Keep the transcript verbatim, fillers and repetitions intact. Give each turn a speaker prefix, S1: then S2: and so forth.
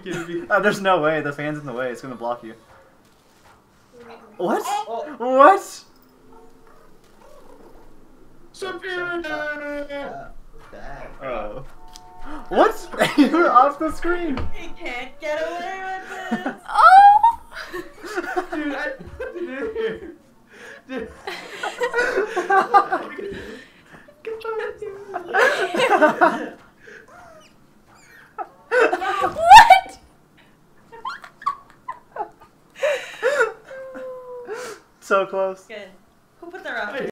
S1: Oh, there's no way. The fan's in the way. It's gonna block you. What?
S2: Oh.
S1: What?
S2: Superior!
S1: Oh. What? You were off the screen.
S3: He can't get away with this.
S4: Oh!
S2: Dude, I dude. Dude.
S4: What?
S1: So close.
S3: Good. Who put the rock?